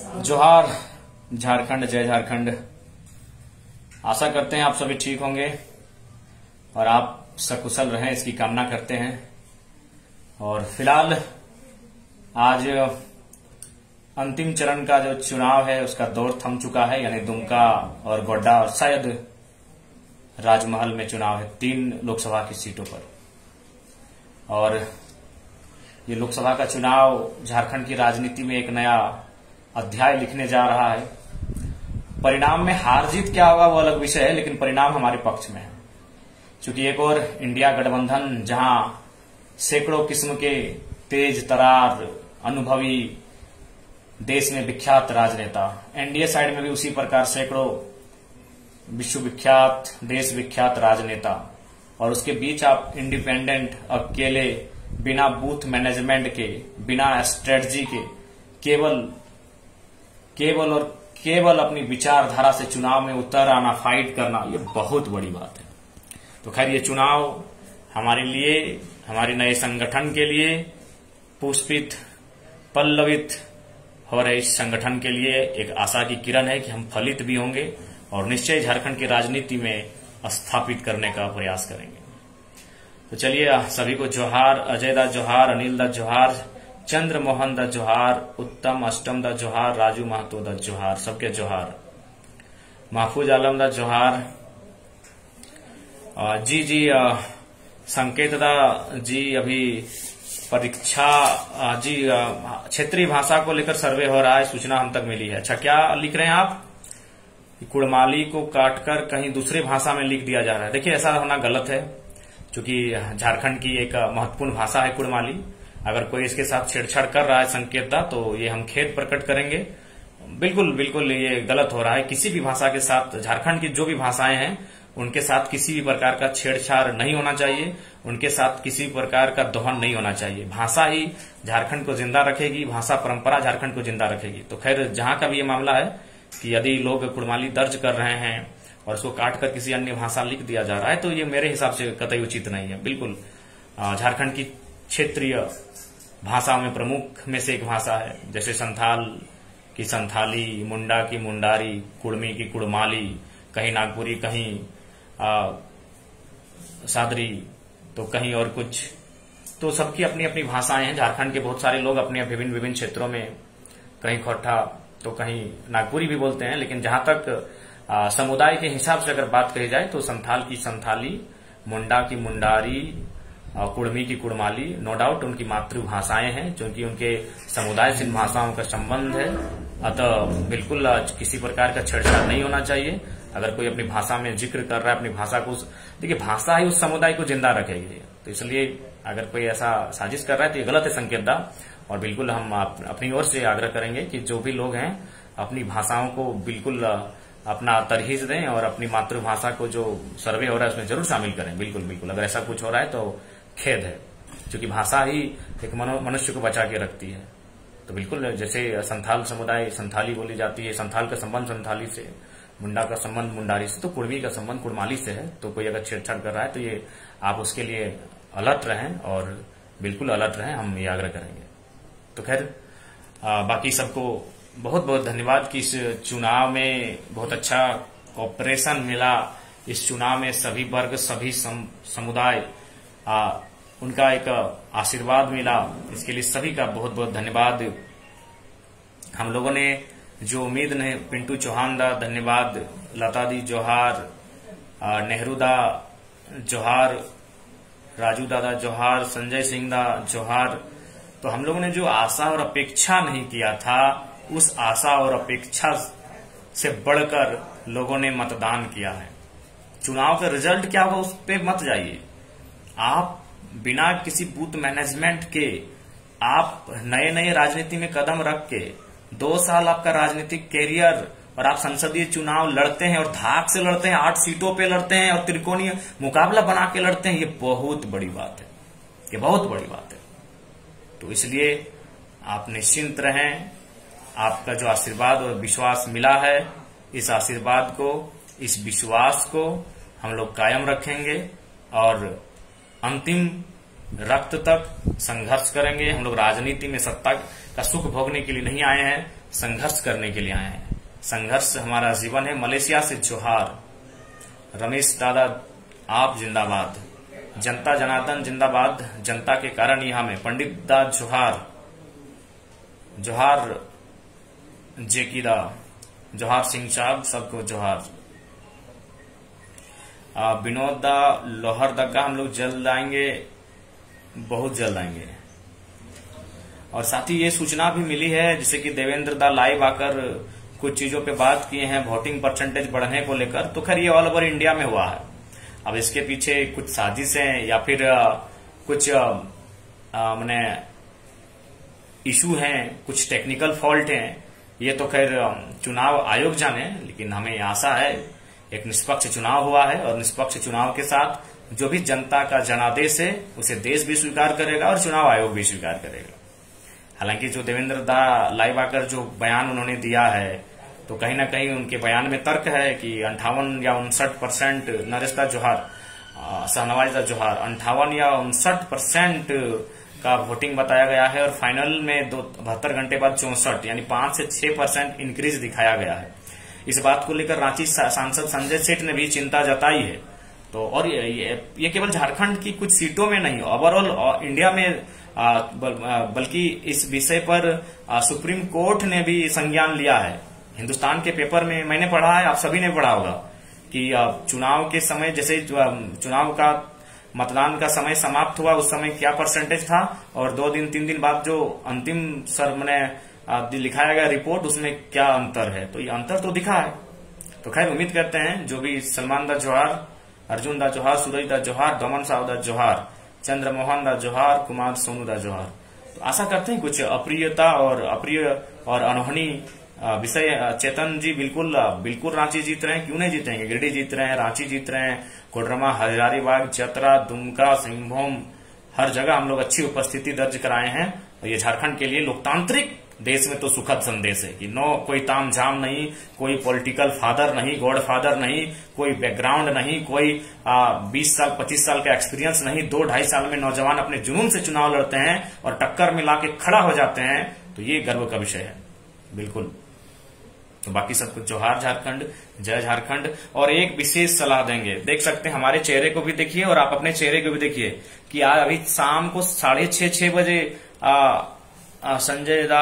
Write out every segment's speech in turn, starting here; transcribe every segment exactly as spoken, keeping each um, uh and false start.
जोहार झारखंड, जय झारखंड। आशा करते हैं आप सभी ठीक होंगे और आप सकुशल रहें, इसकी कामना करते हैं। और फिलहाल आज अंतिम चरण का जो चुनाव है उसका दौर थम चुका है, यानी दुमका और गोड्डा और शायद राजमहल में चुनाव है तीन लोकसभा की सीटों पर। और ये लोकसभा का चुनाव झारखंड की राजनीति में एक नया अध्याय लिखने जा रहा है। परिणाम में हार जीत क्या होगा वो अलग विषय है, लेकिन परिणाम हमारे पक्ष में है। क्योंकि एक और इंडिया गठबंधन जहां सैकड़ों किस्म के तेज तरार अनुभवी देश में विख्यात राजनेता, एनडीए साइड में भी उसी प्रकार सैकड़ों विश्वविख्यात देश विख्यात राजनेता, और उसके बीच आप इंडिपेंडेंट अकेले बिना बूथ मैनेजमेंट के, बिना स्ट्रेटजी के, केवल केवल और केवल अपनी विचारधारा से चुनाव में उतर आना, फाइट करना, ये बहुत बड़ी बात है। तो खैर ये चुनाव हमारे लिए, हमारे नए संगठन के लिए पुष्पित पल्लवित हो रहे इस संगठन के लिए एक आशा की किरण है कि हम फलित भी होंगे और निश्चय झारखंड की राजनीति में स्थापित करने का प्रयास करेंगे। तो चलिए सभी को जोहार, अजय दा जोहार, अनिल दा जोहार, चंद्र मोहन दा जोहार, उत्तम अष्टम दा जोहार, राजू महतो दा जोहार, सबके जोहार, महफूज आलम दा जोहार। जी जी संकेत दा जी, अभी परीक्षा जी क्षेत्रीय भाषा को लेकर सर्वे हो रहा है, सूचना हम तक मिली है। अच्छा, क्या लिख रहे हैं आप? कुड़माली को काटकर कहीं दूसरे भाषा में लिख दिया जा रहा है। देखिए ऐसा होना गलत है, क्योंकि झारखंड की एक महत्वपूर्ण भाषा है कुड़माली। अगर कोई इसके साथ छेड़छाड़ कर रहा है संकेत दा, तो ये हम खेद प्रकट करेंगे। बिल्कुल बिल्कुल ये गलत हो रहा है। किसी भी भाषा के साथ, झारखंड की जो भी भाषाएं हैं उनके साथ किसी भी प्रकार का छेड़छाड़ नहीं होना चाहिए, उनके साथ किसी प्रकार का दोहन नहीं होना चाहिए। भाषा ही झारखंड को जिंदा रखेगी, भाषा परंपरा झारखंड को जिंदा रखेगी। तो खैर जहां का भी ये मामला है कि यदि लोग कुड़माली दर्ज कर रहे हैं और उसको काट कर किसी अन्य भाषा लिख दिया जा रहा है, तो ये मेरे हिसाब से कतई उचित नहीं है। बिल्कुल झारखंड की क्षेत्रीय भाषाओं में प्रमुख में से एक भाषा है, जैसे संथाल की संथाली, मुंडा की मुंडारी, कुड़मी की कुड़माली, कहीं नागपुरी, कहीं आ, सादरी, तो कहीं और कुछ। तो सबकी अपनी अपनी भाषाएं हैं। झारखंड के बहुत सारे लोग अपने विभिन्न विभिन्न क्षेत्रों में कहीं खोरठा तो कहीं नागपुरी भी बोलते हैं, लेकिन जहां तक आ, समुदाय के हिसाब से अगर बात कही जाए तो संथाल की संथाली, मुंडा की मुंडारी, कुड़मी की कुड़माली, नो डाउट उनकी मातृभाषाएं हैं, क्योंकि उनके समुदाय से इन भाषाओं का संबंध है। अतः बिल्कुल किसी प्रकार का छेड़छाड़ नहीं होना चाहिए। अगर कोई अपनी भाषा में जिक्र कर रहा है अपनी भाषा को, देखिए भाषा ही उस समुदाय को जिंदा रखेगी। तो इसलिए अगर कोई ऐसा साजिश कर रहा है तो ये गलत है संकेत दा। और बिल्कुल हम अपनी ओर से आग्रह करेंगे कि जो भी लोग हैं अपनी भाषाओं को बिल्कुल अपना तरहीज दें और अपनी मातृभाषा को जो सर्वे हो रहा है उसमें जरूर शामिल करें। बिल्कुल बिल्कुल अगर ऐसा कुछ हो रहा है तो खेद है, क्योंकि भाषा ही एक मनुष्य को बचा के रखती है। तो बिल्कुल जैसे संथाल समुदाय संथाली बोली जाती है, संथाल का संबंध संथाली से, मुंडा का संबंध मुंडारी से, तो कुड़मी का संबंध कुड़माली से है। तो कोई अगर छेड़छाड़ कर रहा है तो ये आप उसके लिए अलर्ट रहें और बिल्कुल अलर्ट रहें, हम ये आग्रह करेंगे। तो खैर बाकी सबको बहुत बहुत धन्यवाद कि इस चुनाव में बहुत अच्छा ऑपरेशन मिला। इस चुनाव में सभी वर्ग, सभी सम, समुदाय आ, उनका एक आशीर्वाद मिला, इसके लिए सभी का बहुत बहुत धन्यवाद। हम लोगों ने जो उम्मीद नहीं, पिंटू चौहान दा धन्यवाद, लता दी जोहार, नेहरू दा जोहार, राजू दादा जोहार, संजय सिंह दा जोहार। तो हम लोगों ने जो आशा और अपेक्षा नहीं किया था, उस आशा और अपेक्षा से बढ़कर लोगों ने मतदान किया है। चुनाव का रिजल्ट क्या होगा उस पर मत जाइए। आप बिना किसी बूथ मैनेजमेंट के, आप नए नए राजनीति में कदम रख के दो साल आपका राजनीतिक कैरियर, और आप संसदीय चुनाव लड़ते हैं और धाक से लड़ते हैं, आठ सीटों पे लड़ते हैं और त्रिकोणीय मुकाबला बना के लड़ते हैं, ये बहुत बड़ी बात है, ये बहुत बड़ी बात है। तो इसलिए आप निश्चिंत रहें। आपका जो आशीर्वाद और विश्वास मिला है, इस आशीर्वाद को, इस विश्वास को हम लोग कायम रखेंगे और अंतिम रक्त तक संघर्ष करेंगे। हम लोग राजनीति में सत्ता का सुख भोगने के लिए नहीं आए हैं, संघर्ष करने के लिए आए हैं। संघर्ष हमारा जीवन है। मलेशिया से जोहार। रमेश दादा आप जिंदाबाद। जनता जनार्दन जिंदाबाद। जनता के कारण यहां में। पंडित दा जोहार। जोहार जेकी दा। जोहार सिंह साहब सबको जोहार। विनोद दा लोहर दग्गा हम लोग जल्द आएंगे, बहुत जल्द आएंगे। और साथ ही ये सूचना भी मिली है जैसे कि देवेंद्र दा लाइव आकर कुछ चीजों पे बात किए हैं वोटिंग परसेंटेज बढ़ने को लेकर। तो खैर ये ऑल ओवर इंडिया में हुआ है। अब इसके पीछे कुछ साजिशें या फिर कुछ मैंने इशू हैं, कुछ टेक्निकल फॉल्ट हैं, ये तो खैर चुनाव आयोग जाने। लेकिन हमें आशा है एक निष्पक्ष चुनाव हुआ है और निष्पक्ष चुनाव के साथ जो भी जनता का जनादेश है उसे देश भी स्वीकार करेगा और चुनाव आयोग भी स्वीकार करेगा। हालांकि जो देवेंद्र दा लाइव आकर जो बयान उन्होंने दिया है तो कहीं ना कहीं उनके बयान में तर्क है कि अंठावन या उनसठ परसेंट नरेश दा जोहार, शाहनवाज दा जोहार, अंठावन या उनसठ परसेंट का वोटिंग बताया गया है और फाइनल में दो बहत्तर घंटे बाद चौसठ यानी पांच से छह परसेंट इंक्रीज दिखाया गया है। इस बात को लेकर रांची सांसद संजय सेठ ने भी चिंता जताई है। तो और ये, ये, ये केवल झारखंड की कुछ सीटों में नहीं, ओवरऑल इंडिया में बल्कि इस विषय पर सुप्रीम कोर्ट ने भी संज्ञान लिया है। हिंदुस्तान के पेपर में मैंने पढ़ा है, आप सभी ने पढ़ा होगा कि चुनाव के समय जैसे चुनाव का मतदान का समय समाप्त हुआ उस समय क्या परसेंटेज था और दो दिन तीन दिन बाद जो अंतिम सर मैंने लिखाया गया रिपोर्ट उसमें क्या अंतर है। तो ये अंतर तो दिखा है। तो खैर उम्मीद करते हैं जो भी सलमान दा जोहार, अर्जुन दा जोहार, सूरज दा जोहार, दमन साहब दा जोहार, चंद्रमोहन दा जोहार, कुमार सोनू दा जोहार। तो आशा करते हैं कुछ अप्रियता और अप्रिय और अनहोनी विषय। चेतन जी बिल्कुल बिल्कुल रांची जीत रहे हैं, क्यों नहीं जीतेंगे। गिरिडीह जीत रहे हैं, रांची जीत रहे हैं, कोडरमा, हजारीबाग, चतरा, दुमका, सिंहभूम, हर जगह हम लोग अच्छी उपस्थिति दर्ज कराए हैं। और ये झारखंड के लिए लोकतांत्रिक देश में तो सुखद संदेश है कि नो कोई ताम झाम नहीं, कोई पॉलिटिकल फादर नहीं, गॉड फादर नहीं, कोई बैकग्राउंड नहीं, कोई बीस साल पच्चीस साल का एक्सपीरियंस नहीं, दो ढाई साल में नौजवान अपने जुनून से चुनाव लड़ते हैं और टक्कर मिला के खड़ा हो जाते हैं। तो ये गर्व का विषय है बिल्कुल। तो बाकी सब कुछ जोहार झारखंड, जय झारखंड। और एक विशेष सलाह देंगे, देख सकते हैं हमारे चेहरे को भी देखिए और आप अपने चेहरे को भी देखिए कि आज अभी शाम को साढ़े छह छह बजे संजय दा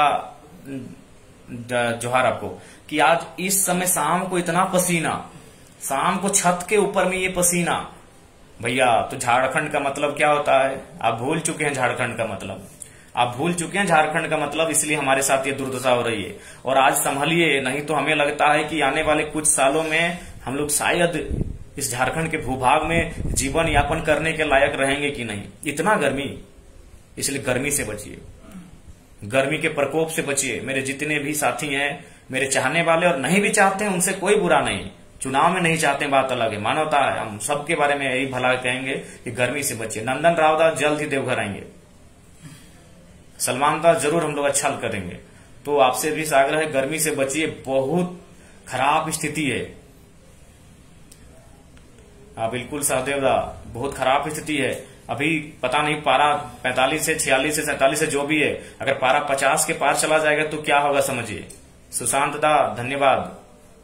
जोहार आपको कि आज इस समय शाम को इतना पसीना, शाम को छत के ऊपर में ये पसीना भैया। तो झारखंड का मतलब क्या होता है आप भूल चुके हैं। झारखंड का मतलब आप भूल चुके हैं। झारखंड का मतलब इसलिए हमारे साथ ये दुर्दशा हो रही है। और आज संभलिए, नहीं तो हमें लगता है कि आने वाले कुछ सालों में हम लोग शायद इस झारखंड के भूभाग में जीवन यापन करने के लायक रहेंगे कि नहीं। इतना गर्मी, इसलिए गर्मी से बचिए, गर्मी के प्रकोप से बचिए। मेरे जितने भी साथी हैं, मेरे चाहने वाले और नहीं भी चाहते हैं, उनसे कोई बुरा नहीं। चुनाव में नहीं चाहते बात अलग है, मानवता है। हम सबके बारे में यही भला कहेंगे कि गर्मी से बचिए। नंदन राव दा जल्द ही देवघर आएंगे, सलमान दा जरूर हम लोग अच्छा करेंगे। तो आपसे भी आग्रह है गर्मी से बचिए, बहुत खराब स्थिति है। हाँ बिल्कुल सहदेव दा, बहुत खराब स्थिति है। अभी पता नहीं पारा पैंतालीस से छियालीस से सैंतालीस से जो भी है, अगर पारा पचास के पार चला जाएगा तो क्या होगा समझिए। सुशांत दा धन्यवाद।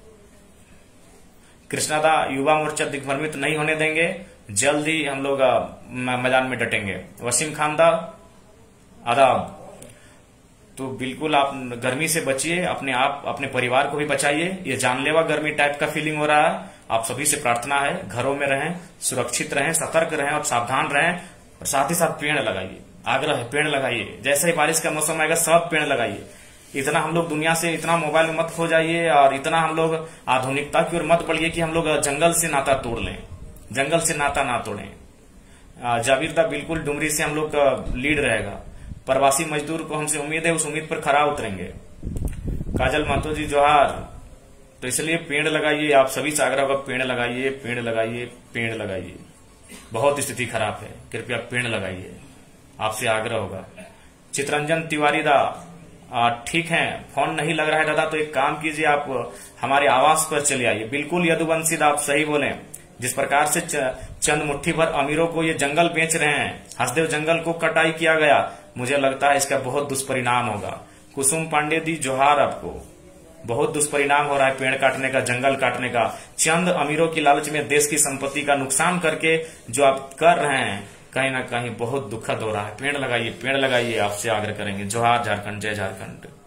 कृष्णा दा युवा मोर्चा दिग्भ्रमित नहीं होने देंगे, जल्द ही हम लोग मैदान में डटेंगे। वसीम खान दा आदाब। तो बिल्कुल आप गर्मी से बचिए, अपने आप अपने परिवार को भी बचाइए। ये जानलेवा गर्मी टाइप का फीलिंग हो रहा है। आप सभी से प्रार्थना है घरों में रहें, सुरक्षित रहें, सतर्क रहें और सावधान रहें। और साथ ही साथ पेड़ लगाइए, आग्रह है पेड़ लगाइए। जैसे ही बारिश का मौसम आएगा सब पेड़ लगाइए। इतना हम लोग दुनिया से, इतना मोबाइल में मत खो जाइए और इतना हम लोग आधुनिकता की ओर मत बढ़िए कि हम लोग जंगल से नाता तोड़ लें। जंगल से नाता ना तोड़ें। जावीर दा बिल्कुल डुमरी से हम लोग का लीड रहेगा। प्रवासी मजदूर को हमसे उम्मीद है, उस उम्मीद पर खरा उतरेंगे। काजल महतो जी जोहार। तो इसलिए पेड़ लगाइए, आप सभी से आग्रह होगा पेड़ लगाइए, पेड़ लगाइए, पेड़ लगाइए। बहुत स्थिति खराब है, कृपया पेड़ लगाइए, आपसे आग्रह होगा। चित्रंजन तिवारी दा ठीक है, फोन नहीं लग रहा है दादा, तो एक काम कीजिए, आप हमारे आवास पर चले आइए। बिल्कुल यदुवंशी दा आप सही बोले। जिस प्रकार से चंद मुट्ठी भर अमीरों को ये जंगल बेच रहे हैं, हसदेव जंगल को कटाई किया गया, मुझे लगता है इसका बहुत दुष्परिणाम होगा। कुसुम पांडे दी जोहार आपको। बहुत दुष्परिणाम हो रहा है पेड़ काटने का, जंगल काटने का। चंद अमीरों की लालच में देश की संपत्ति का नुकसान करके जो आप कर रहे हैं कहीं ना कहीं बहुत दुखद हो रहा है। पेड़ लगाइए, पेड़ लगाइए, आपसे आग्रह करेंगे। जोहार झारखंड, जय झारखंड।